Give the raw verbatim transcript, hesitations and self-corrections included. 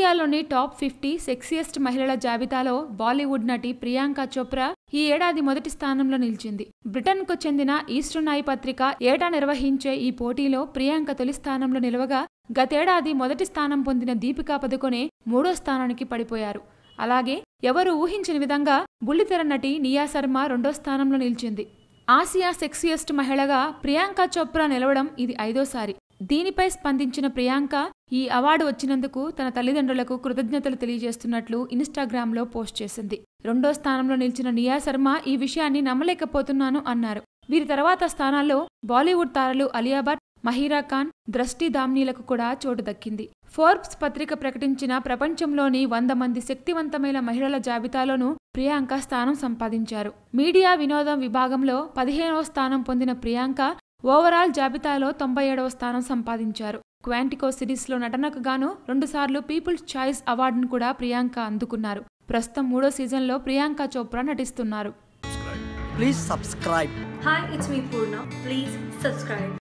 ఆసియాలోని top fifty sexiest మహిళల జాబితాలో బాలీవుడ్ నటి ప్రియాంక చోప్రా ఈ ఏడాది మొదటి స్థానంలో నిలిచింది. బ్రిటన్కు చెందిన ఈస్టర్న్ ఐ పత్రిక ఏటా నిర్వహించే ఈ పోటీలో ప్రియాంక తొలి స్థానంలో నిలవగా, గతేడాది మొదటి స్థానం పొందిన దీపికా పదుకొనే మూడో స్థానానికి పడిపోయారు. అలాగే ఎవరు ఊహించని విధంగా బుల్లితెర నటి నియా శర్మ రెండో స్థానంలో నిలిచింది. ఆసియా సెక్సియస్ట్ మహిళగా ప్రియాంక చోప్రా నిలవడం ఇది ఐదోసారి. దీనిపై స్పందించిన ప్రియాంక ఈ అవార్డు వచ్చినందుకు తన తల్లిదండ్రులకు కృతజ్ఞతలు తెలియజేస్తున్నట్లు ఇన్స్టాగ్రామ్లో పోస్ట్ చేసింది. రెండో స్థానంలో నిలిచిన నియా శర్మ ఈ విషయాన్ని నమ్మలేకపోతున్నాను అన్నారు. వీరి తర్వాత స్థానాల్లో బాలీవుడ్ తారలు అలియా భట్, మహీరా ఖాన్, దృష్టి దామ్నీలకు కూడా చోటు దక్కింది. ఫోర్బ్స్ పత్రిక ప్రకటించిన ప్రపంచంలోని వంద మంది శక్తివంతమైన మహిళల జాబితాలోనూ ప్రియాంక స్థానం సంపాదించారు. మీడియా వినోదం విభాగంలో పదిహేనవ స్థానం పొందిన ప్రియాంక ఓవరాల్ జాబితాలో తొంభై ఏడవ స్థానం సంపాదించారు. క్వాంటికో సిరీస్లో నటనకు గాను రెండుసార్లు పీపుల్స్ చాయిస్ అవార్డును కూడా ప్రియాంక అందుకున్నారు. ప్రస్తుతం మూడో సీజన్లో ప్రియాంక చోప్రా నటిస్తున్నారు. Please subscribe. Hi, it's me Purna. Please subscribe.